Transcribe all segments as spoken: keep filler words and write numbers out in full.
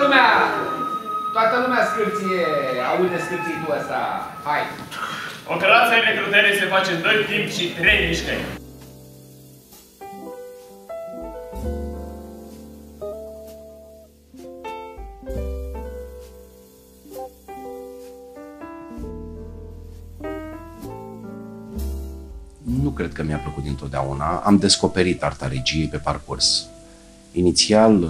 lumea! Toată lumea scârție! Aude scârții tu ăsta! Hai! Operația de recrutare se face în doi timp și trei mișcări. Nu cred că mi-a plăcut dintotdeauna. Am descoperit arta regiei pe parcurs. Inițial,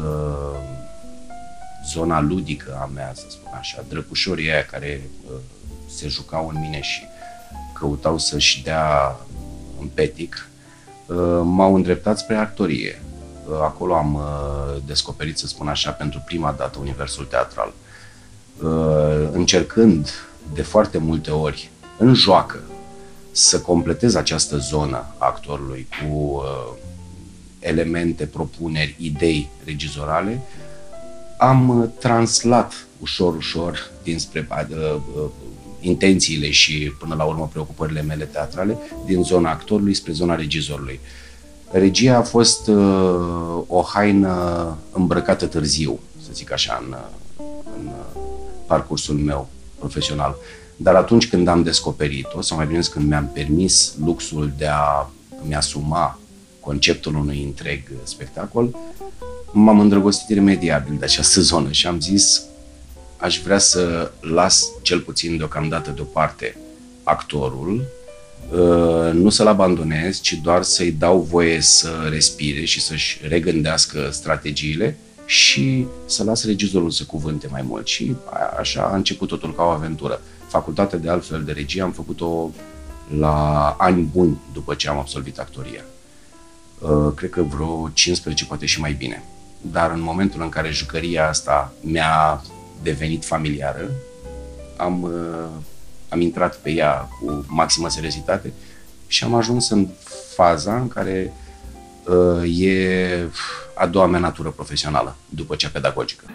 zona ludică a mea, să spun așa, drăpușorii aia care se jucau în mine și căutau să-și dea în petic, m-au îndreptat spre actorie. Acolo am descoperit, să spun așa, pentru prima dată universul teatral. Încercând de foarte multe ori, în joacă, să completez această zonă a actorului cu uh, elemente, propuneri, idei regizorale, am translat ușor, ușor dinspre uh, uh, intențiile și până la urmă preocupările mele teatrale din zona actorului spre zona regizorului. Regia a fost uh, o haină îmbrăcată târziu, să zic așa, în, în parcursul meu profesional. Dar atunci când am descoperit-o, sau mai bine zis, când mi-am permis luxul de a mi-asuma conceptul unui întreg spectacol, m-am îndrăgostit iremediabil de această zonă și am zis, aș vrea să las cel puțin deocamdată deoparte actorul, nu să-l abandonez, ci doar să-i dau voie să respire și să-și regândească strategiile și să las regizorul să cuvânte mai mult. Și așa a început totul ca o aventură. Facultatea de altfel de regie am făcut-o la ani buni după ce am absolvit actoria. Cred că vreo cincisprezece, poate și mai bine. Dar în momentul în care jucăria asta mi-a devenit familiară, am, am intrat pe ea cu maximă seriozitate și am ajuns în faza în care e a doua mea natură profesională, după cea pedagogică.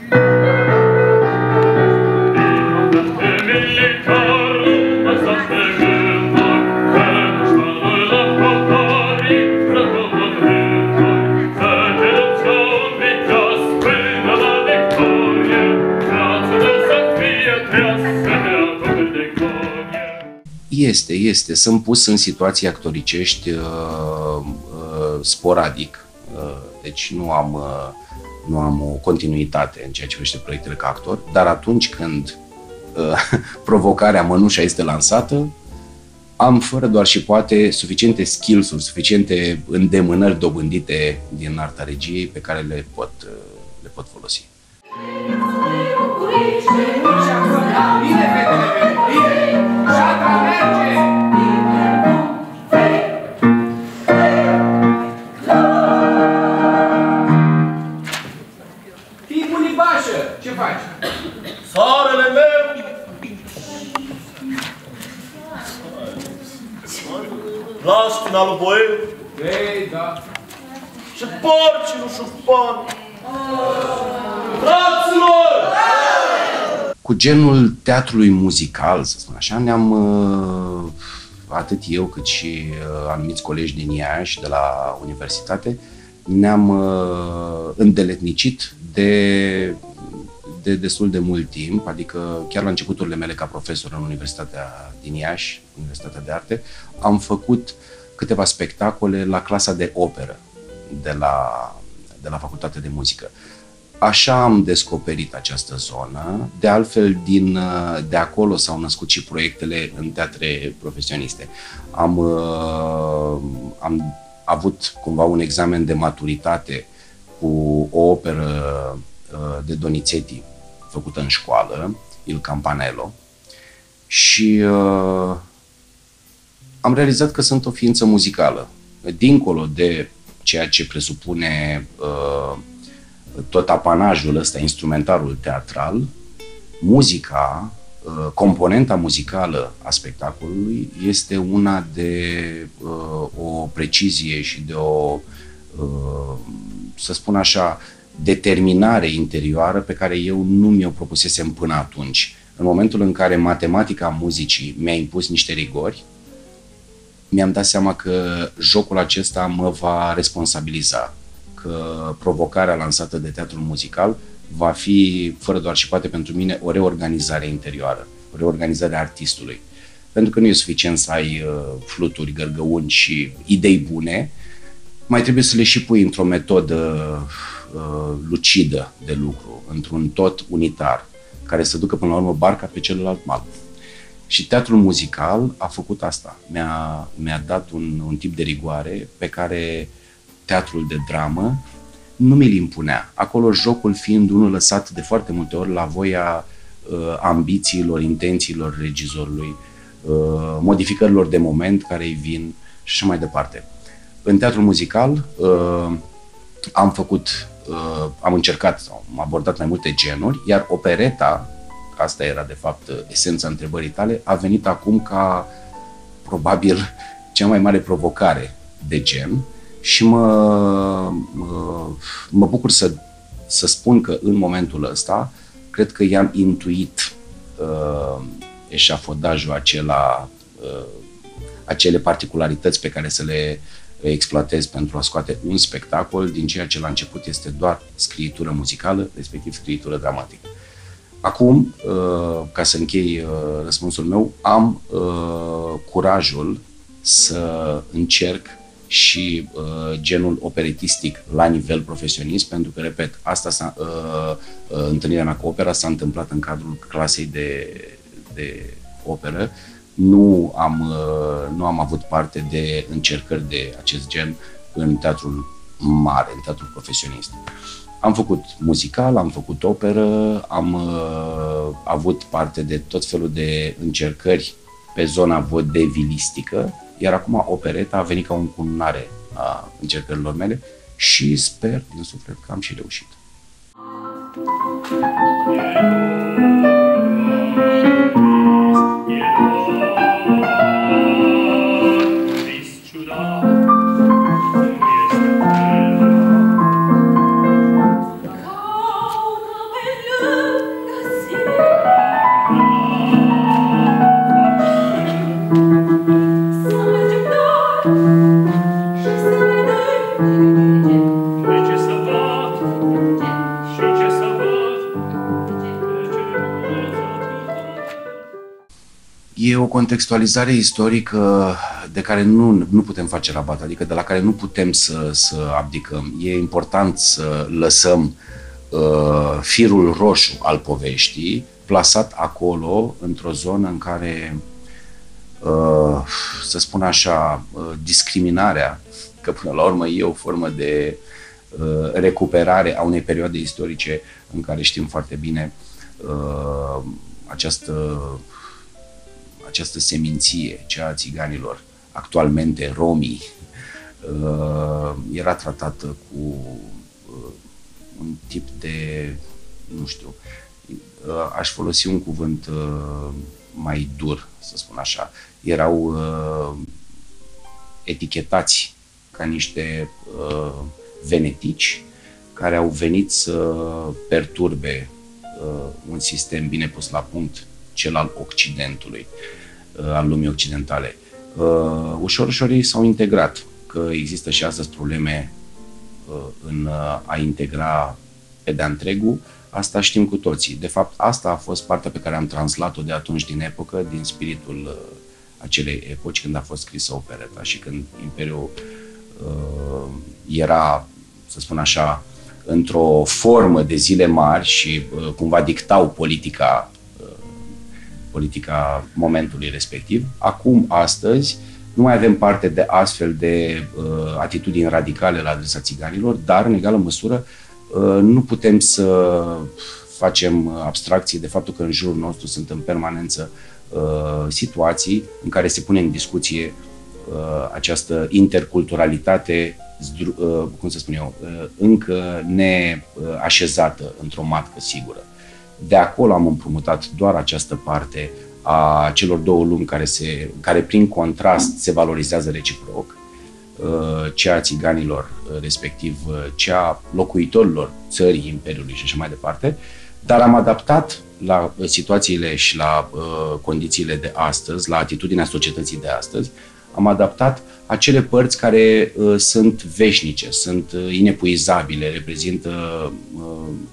Este, este. Sunt pus în situații actoricești uh, uh, sporadic, uh, deci nu am, uh, nu am o continuitate în ceea ce privește proiectele ca actor, dar atunci când uh, provocarea mănușa este lansată, am fără doar și poate suficiente skills-uri, suficiente îndemânări dobândite din arta regiei pe care le pot, uh, le pot folosi. Bine, fetele, bine! Șatra merge! Tipul Libașă, ce faci? Soarele meu! Laștina lui Boeu! Ei, da! Și porci nu șupan! Fraților! Cu genul teatrului muzical, să spun așa, ne-am, atât eu cât și anumiți colegi din Iași, de la universitate, ne-am îndeletnicit de, de destul de mult timp, adică chiar la începuturile mele ca profesor în Universitatea din Iași, Universitatea de Arte, am făcut câteva spectacole la clasa de operă de la, de la Facultatea de Muzică. Așa am descoperit această zonă. De altfel, din, de acolo s-au născut și proiectele în teatre profesioniste. Am, am avut cumva un examen de maturitate cu o operă de Donizetti făcută în școală, Il Campanello, și uh, am realizat că sunt o ființă muzicală. Dincolo de ceea ce presupune uh, tot apanajul ăsta, instrumentarul teatral, muzica, componenta muzicală a spectacolului este una de uh, o precizie și de o, uh, să spun așa, determinare interioară pe care eu nu mi-o propusesem până atunci. În momentul în care matematica muzicii mi-a impus niște rigori, mi-am dat seama că jocul acesta mă va responsabiliza, că provocarea lansată de teatrul muzical va fi, fără doar și poate pentru mine, o reorganizare interioară, o reorganizare a artistului. Pentru că nu e suficient să ai uh, fluturi, gărgăuni și idei bune, mai trebuie să le și pui într-o metodă uh, lucidă de lucru, într-un tot unitar, care să ducă până la urmă barca pe celălalt mal. Și teatrul muzical a făcut asta. Mi-a, mi-a dat un, un tip de rigoare pe care teatrul de dramă nu mi-l impunea. Acolo jocul fiind unul lăsat de foarte multe ori la voia uh, ambițiilor, intențiilor regizorului, uh, modificărilor de moment care îi vin și așa mai departe. În teatrul muzical uh, am făcut, uh, am încercat, sau am abordat mai multe genuri, iar opereta, asta era de fapt esența întrebării tale, a venit acum ca probabil cea mai mare provocare de gen și mă, mă, mă bucur să, să spun că în momentul ăsta cred că i-am intuit uh, eșafodajul acela, uh, acele particularități pe care să le exploatez pentru a scoate un spectacol din ceea ce la început este doar scriitură muzicală, respectiv scriitură dramatică. Acum, ca să închei răspunsul meu, am curajul să încerc și genul operatistic la nivel profesionist, pentru că, repet, asta s-a, întâlnirea mea cu opera s-a întâmplat în cadrul clasei de, de operă. Nu am, nu am avut parte de încercări de acest gen în teatrul mare, în teatrul profesionist. Am făcut muzical, am făcut operă, am uh, avut parte de tot felul de încercări pe zona vodevilistică, iar acum opereta a venit ca o încununare a încercărilor mele și sper din suflet că am și reușit. E o contextualizare istorică de care nu, nu putem face rabat, adică de la care nu putem să, să abdicăm. E important să lăsăm uh, firul roșu al poveștii plasat acolo, într-o zonă în care, uh, să spun așa, uh, discriminarea, că până la urmă e o formă de uh, recuperare a unei perioade istorice în care știm foarte bine uh, această această seminție, cea a țiganilor, actualmente romii, era tratată cu un tip de, nu știu, aș folosi un cuvânt mai dur, să spun așa, erau etichetați ca niște venetici care au venit să perturbe un sistem bine pus la punct, cel al Occidentului, al lumii occidentale. Ușor, ușor ei s-au integrat, că există și astăzi probleme în a integra pe de-a întregul, asta știm cu toții. De fapt, asta a fost partea pe care am translat-o de atunci din epocă, din spiritul acelei epoci când a fost scrisă opereta și când Imperiul uh, era, să spun așa, într-o formă de zile mari și uh, cumva dictau politica politica momentului respectiv. Acum, astăzi, nu mai avem parte de astfel de uh, atitudini radicale la adresa țiganilor, dar, în egală măsură, uh, nu putem să facem abstracții de faptul că în jurul nostru sunt în permanență uh, situații în care se pune în discuție uh, această interculturalitate, uh, cum să spun eu, uh, încă neașezată într-o matcă sigură. De acolo am împrumutat doar această parte a celor două lumi care, se, care prin contrast se valorizează reciproc, cea a țiganilor, respectiv cea a locuitorilor țării, Imperiului și așa mai departe, dar am adaptat la situațiile și la condițiile de astăzi, la atitudinea societății de astăzi, am adaptat acele părți care sunt veșnice, sunt inepuizabile, reprezintă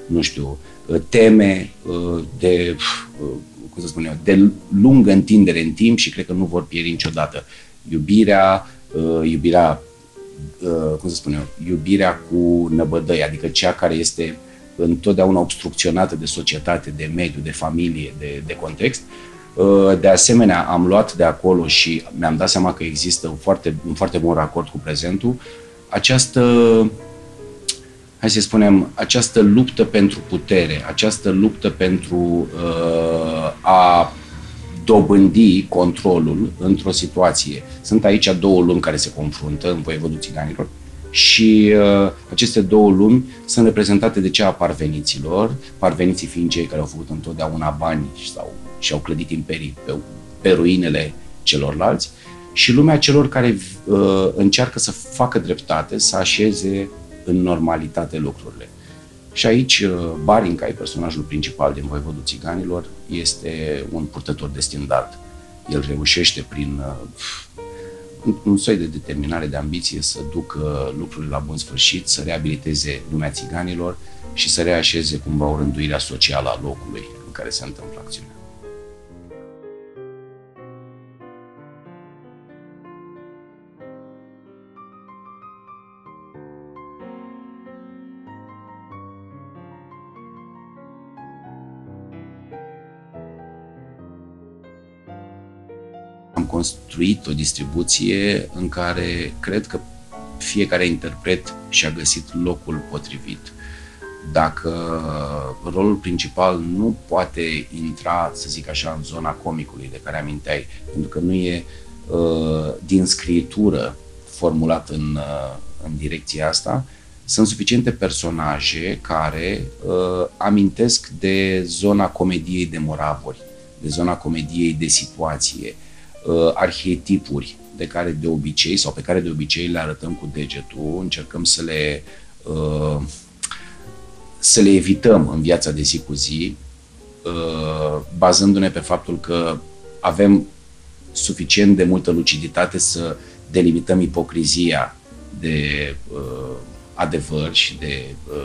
nu știu, teme de, cum să spun eu, de lungă întindere în timp și cred că nu vor pieri niciodată. Iubirea, iubirea, cum să spun eu, iubirea cu năbădăi, adică cea care este întotdeauna obstrucționată de societate, de mediu, de familie, de, de context. De asemenea, am luat de acolo și mi-am dat seama că există un foarte, un foarte bun racord cu prezentul, această, hai să spunem, această luptă pentru putere, această luptă pentru uh, a dobândi controlul într-o situație. Sunt aici două lumi care se confruntă în Voievodul Țiganilor și uh, aceste două lumi sunt reprezentate de cea a parveniților, parveniții fiind cei care au făcut întotdeauna bani sau și-au clădit imperii pe, pe ruinele celorlalți, și lumea celor care uh, încearcă să facă dreptate, să așeze în normalitate lucrurile. Și aici uh, Barin, ca e personajul principal din Voievodul Țiganilor, este un purtător de standard. El reușește prin uh, un soi de determinare, de ambiție, să ducă lucrurile la bun sfârșit, să reabiliteze lumea țiganilor și să reașeze cumva o rânduire socială a locului în care se întâmplă acțiunea. Am construit o distribuție în care cred că fiecare interpret și-a găsit locul potrivit. Dacă rolul principal nu poate intra, să zic așa, în zona comicului de care aminteai, pentru că nu e uh, din scriitură formulat în, uh, în direcția asta, sunt suficiente personaje care uh, amintesc de zona comediei de moravuri, de zona comediei de situație, uh, arhetipuri de care de obicei, sau pe care de obicei le arătăm cu degetul, încercăm să le, uh, să le evităm în viața de zi cu zi, uh, bazându-ne pe faptul că avem suficient de multă luciditate să delimităm ipocrizia de uh, adevăr și de,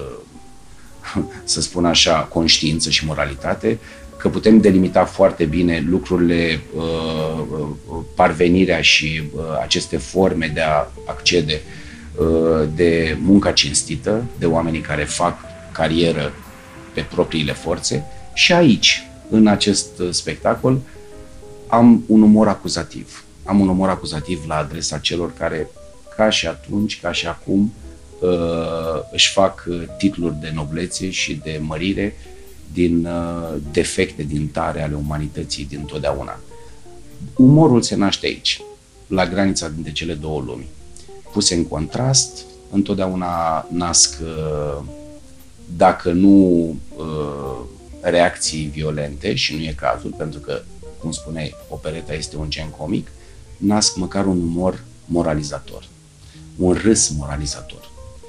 uh, să spun așa, conștiință și moralitate, că putem delimita foarte bine lucrurile, uh, parvenirea și uh, aceste forme de a accede, uh, de munca cinstită, de oamenii care fac carieră pe propriile forțe. Și aici, în acest spectacol, am un umor acuzativ. Am un umor acuzativ la adresa celor care, ca și atunci, ca și acum, uh, își fac titluri de noblețe și de mărire din uh, defecte, din tare ale umanității din totdeauna. Umorul se naște aici, la granița dintre cele două lumi. Puse în contrast, întotdeauna nasc, uh, dacă nu uh, reacții violente, și nu e cazul, pentru că, cum spuneai, opereta este un gen comic, nasc măcar un umor moralizator, un râs moralizator.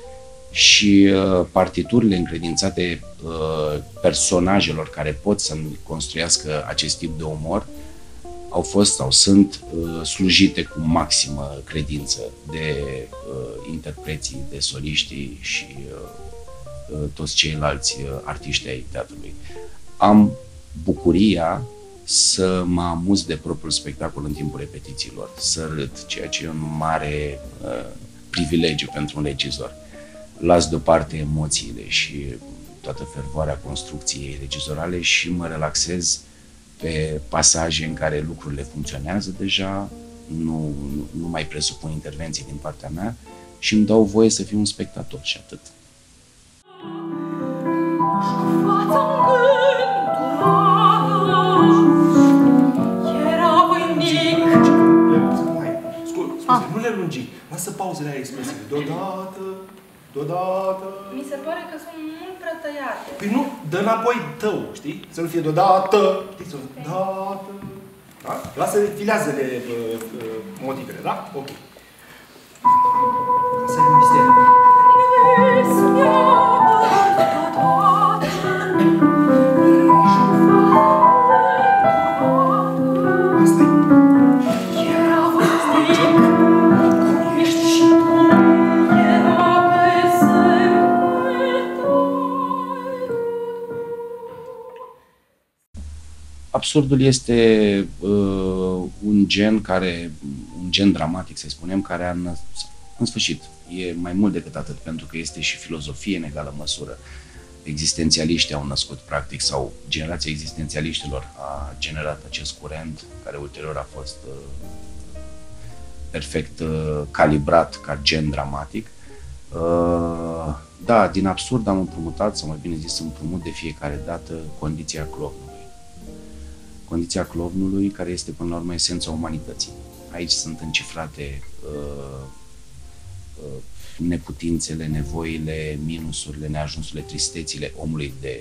Și uh, partiturile încredințate uh, personajelor care pot să-mi construiască acest tip de umor au fost sau sunt uh, slujite cu maximă credință de uh, interpreții, de soliștii și uh, uh, toți ceilalți uh, artiști ai teatrului. Am bucuria să mă amuz de propriul spectacol în timpul repetițiilor, să râd, ceea ce e un mare uh, privilegiu pentru un regizor. Las deoparte emoțiile și toată fervoarea construcției regizorale și mă relaxez pe pasaje în care lucrurile funcționează deja, nu, nu, nu mai presupun intervenții din partea mea și îmi dau voie să fiu un spectator și atât. Scuze, nu le lungi. Lasă pauzele aia expresive. Deodată, deodată... Mi se pare că sunt mult prea tăiate. Păi nu, dă înapoi tău, știi? Să nu fie deodată, știi? Să deodată... Da? Lasă, filează-le uh, uh, motivele, da? Ok. Asta e un mister. absurdul este uh, un gen care, un gen dramatic, să spunem, care a năs- în sfârșit, e mai mult decât atât, pentru că este și filozofie în egală măsură. Existențialiștii au născut, practic, sau generația existențialiștilor a generat acest curent, care ulterior a fost uh, perfect uh, calibrat ca gen dramatic. Uh, da, din absurd am împrumutat, sau mai bine zis, împrumut de fiecare dată condiția clovnului. Condiția clovnului, care este până la urmă esența umanității. Aici sunt încifrate uh, uh, neputințele, nevoile, minusurile, neajunsurile, tristețile omului, de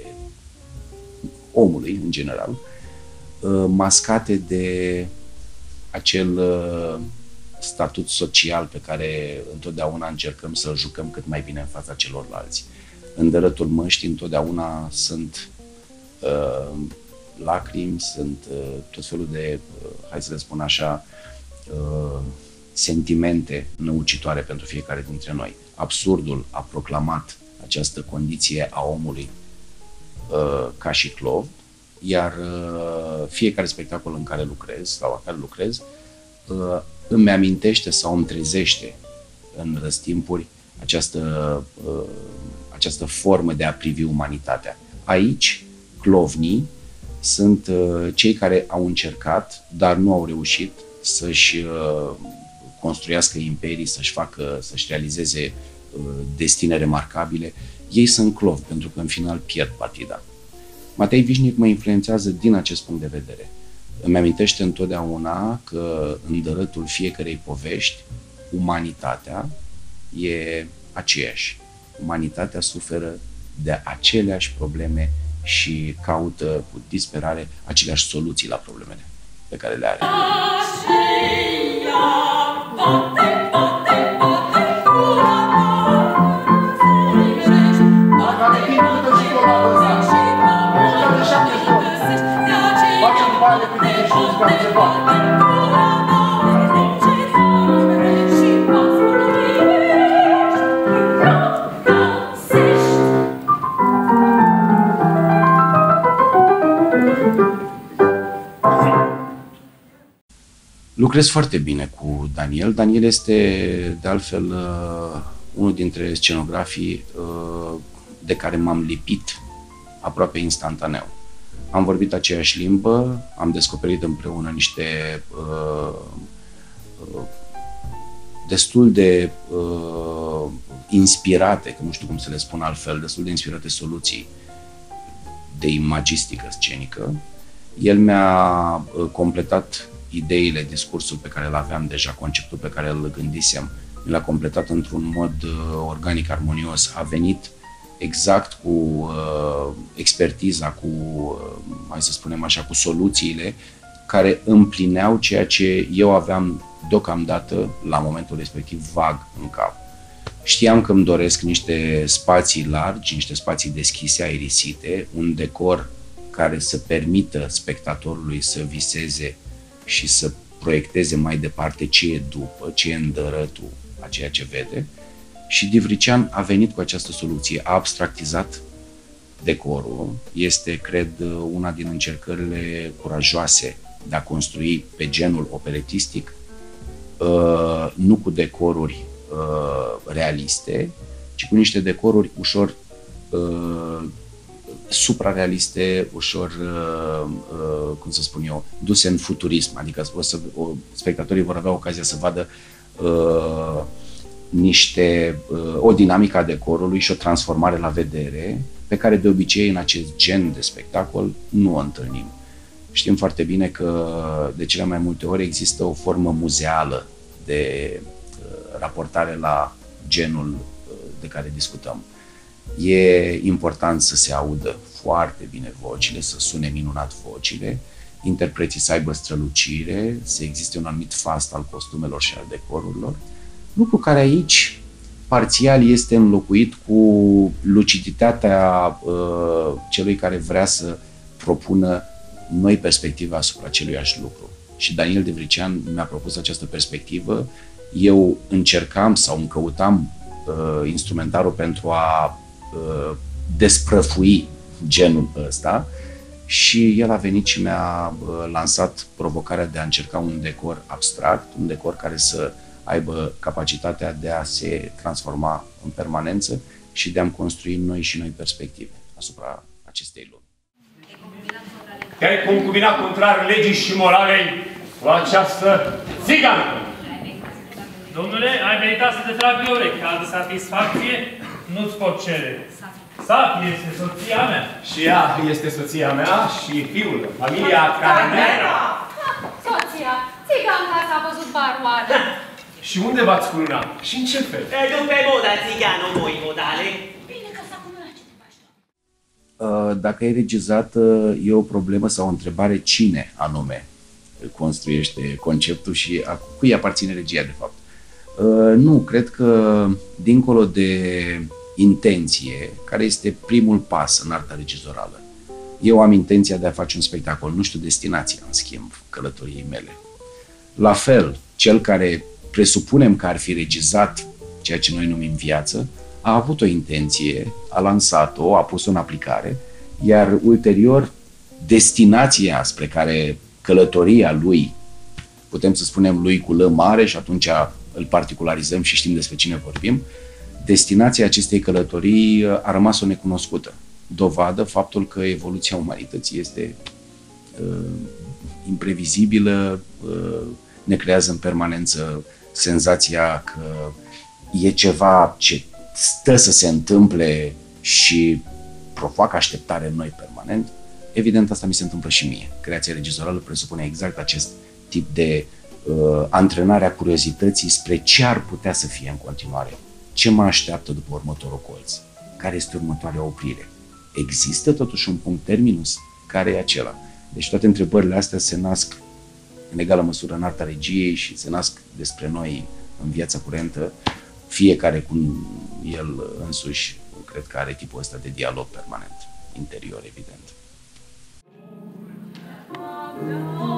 omului în general, uh, mascate de acel uh, statut social pe care întotdeauna încercăm să-l jucăm cât mai bine în fața celorlalți. În dărătul măștii întotdeauna sunt uh, lacrimi, sunt uh, tot felul de, uh, hai să le spun așa, uh, sentimente năucitoare pentru fiecare dintre noi. Absurdul a proclamat această condiție a omului uh, ca și clov, iar uh, fiecare spectacol în care lucrez sau la care lucrez uh, îmi amintește sau îmi trezește în răstimpuri această, uh, această formă de a privi umanitatea. Aici, clovnii sunt uh, cei care au încercat, dar nu au reușit să-și uh, construiască imperii, să-și facă, să-și realizeze uh, destine remarcabile. Ei sunt clovi, pentru că în final pierd partida. Matei Vișnic mă influențează din acest punct de vedere. Îmi amintește întotdeauna că în dărătul fiecărei povești, umanitatea e aceeași. Umanitatea suferă de aceleași probleme și caută cu disperare aceleași soluții la problemele pe care le are. Lucrez foarte bine cu Daniel. Daniel este, de altfel, unul dintre scenografii de care m-am lipit aproape instantaneu. Am vorbit aceeași limbă, am descoperit împreună niște uh, uh, destul de uh, inspirate, că nu știu cum să le spun altfel, destul de inspirate soluții de imagistică scenică. El mi-a uh, completat ideile, discursul pe care îl aveam deja, conceptul pe care îl gândisem, mi l-a completat într-un mod uh, organic, armonios. A venit exact cu uh, expertiza, cu, uh, hai să spunem așa, cu soluțiile care împlineau ceea ce eu aveam deocamdată, la momentul respectiv, vag în cap. Știam că îmi doresc niște spații largi, niște spații deschise, aerisite, un decor care să permită spectatorului să viseze și să proiecteze mai departe ce e după, ce e în dărătul a ceea ce vede. Și Divrician a venit cu această soluție, a abstractizat decorul. Este, cred, una din încercările curajoase de a construi pe genul operatistic, uh, nu cu decoruri uh, realiste, ci cu niște decoruri ușor uh, suprarealiste, ușor, uh, uh, cum să spun eu, duse în futurism. Adică o să, o, spectatorii vor avea ocazia să vadă uh, niște, o dinamică a decorului și o transformare la vedere pe care de obicei în acest gen de spectacol nu o întâlnim. Știm foarte bine că de cele mai multe ori există o formă muzeală de raportare la genul de care discutăm. E important să se audă foarte bine vocile, să sune minunat vocile, interpreții să aibă strălucire, să existe un anumit fast al costumelor și al decorurilor, lucru care aici parțial este înlocuit cu luciditatea uh, celui care vrea să propună noi perspective asupra aceluiași lucru. Și Daniel Divrician mi-a propus această perspectivă. Eu încercam sau îmi căutam uh, instrumentarul pentru a uh, desprăfui genul ăsta și el a venit și mi-a lansat provocarea de a încerca un decor abstract, un decor care să aibă capacitatea de a se transforma în permanență și de a-mi construi noi și noi perspective asupra acestei lumi. Te-ai concubinat contrar legii și moralei cu această țigană! Domnule, ai meritat să te trag de urechi, că altă satisfacție nu-ți pot cere. Sapi este soția mea. Și ea este soția mea și fiul, familia Carnera. Soția, țiganca s-a văzut baroană. Și unde v-ați cununa? Și în ce fel? Nu pe moda țigano, moi modale. Bine că s-a cununat, ce te faci? Dacă e regizat, e o problemă sau o întrebare cine anume construiește conceptul și a cui aparține regia, de fapt. Nu, cred că dincolo de intenție, care este primul pas în arta regizorală, eu am intenția de a face un spectacol, nu știu destinația, în schimb, călătoriei mele. La fel, cel care presupunem că ar fi regizat ceea ce noi numim viață, a avut o intenție, a lansat-o, a pus-o în aplicare, iar ulterior destinația spre care călătoria lui, putem să spunem lui cu L mare și atunci îl particularizăm și știm despre cine vorbim, destinația acestei călătorii a rămas o necunoscută. Dovadă faptul că evoluția umanității este uh, imprevizibilă, uh, ne creează în permanență senzația că e ceva ce stă să se întâmple și provoacă așteptare în noi permanent. Evident, asta mi se întâmplă și mie. Creația regizorală presupune exact acest tip de uh, antrenare a curiozității spre ce ar putea să fie în continuare. Ce mă așteaptă după următorul colț? Care este următoarea oprire? Există totuși un punct terminus? Care e acela? Deci toate întrebările astea se nasc în egală măsură în arta regiei și se nasc despre noi în viața curentă, fiecare cu el însuși, cred că are tipul ăsta de dialog permanent, interior, evident.